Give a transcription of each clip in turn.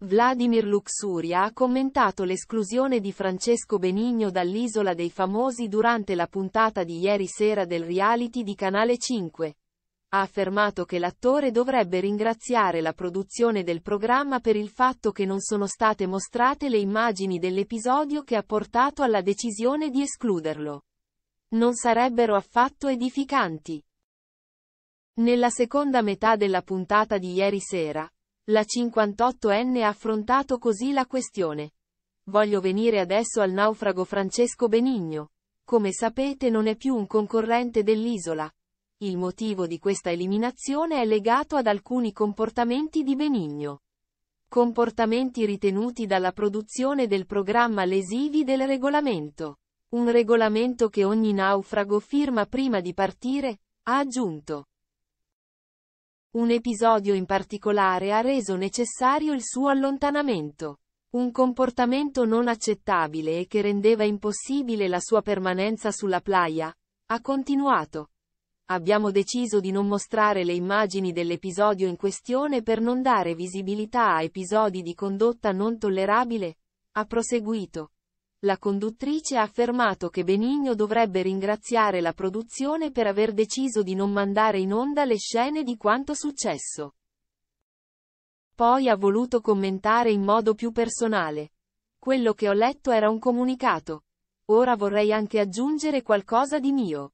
Vladimir Luxuria ha commentato l'esclusione di Francesco Benigno dall'Isola dei Famosi durante la puntata di ieri sera del reality di Canale 5. Ha affermato che l'attore dovrebbe ringraziare la produzione del programma per il fatto che non sono state mostrate le immagini dell'episodio che ha portato alla decisione di escluderlo. Non sarebbero affatto edificanti. Nella seconda metà della puntata di ieri sera, la 58enne ha affrontato così la questione. Voglio venire adesso al naufrago Francesco Benigno. Come sapete non è più un concorrente dell'Isola. Il motivo di questa eliminazione è legato ad alcuni comportamenti di Benigno. Comportamenti ritenuti dalla produzione del programma lesivi del regolamento. Un regolamento che ogni naufrago firma prima di partire, ha aggiunto. Un episodio in particolare ha reso necessario il suo allontanamento. Un comportamento non accettabile e che rendeva impossibile la sua permanenza sulla playa, ha continuato. Abbiamo deciso di non mostrare le immagini dell'episodio in questione per non dare visibilità a episodi di condotta non tollerabile, ha proseguito. La conduttrice ha affermato che Benigno dovrebbe ringraziare la produzione per aver deciso di non mandare in onda le scene di quanto successo. Poi ha voluto commentare in modo più personale. Quello che ho letto era un comunicato. Ora vorrei anche aggiungere qualcosa di mio.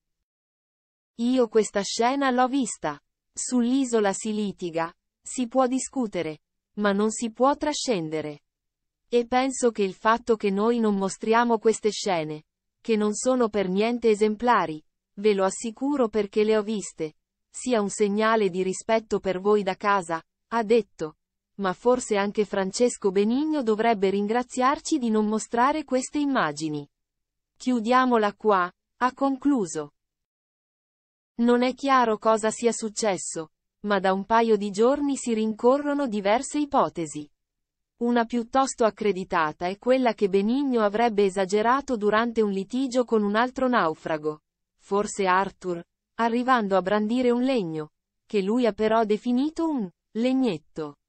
Io questa scena l'ho vista. Sull'isola si litiga, si può discutere, ma non si può trascendere. E penso che il fatto che noi non mostriamo queste scene, che non sono per niente esemplari, ve lo assicuro perché le ho viste, sia un segnale di rispetto per voi da casa, ha detto. Ma forse anche Francesco Benigno dovrebbe ringraziarci di non mostrare queste immagini. Chiudiamola qua, ha concluso. Non è chiaro cosa sia successo, ma da un paio di giorni si rincorrono diverse ipotesi. Una piuttosto accreditata è quella che Benigno avrebbe esagerato durante un litigio con un altro naufrago, forse Arthur, arrivando a brandire un legno, che lui ha però definito un legnetto.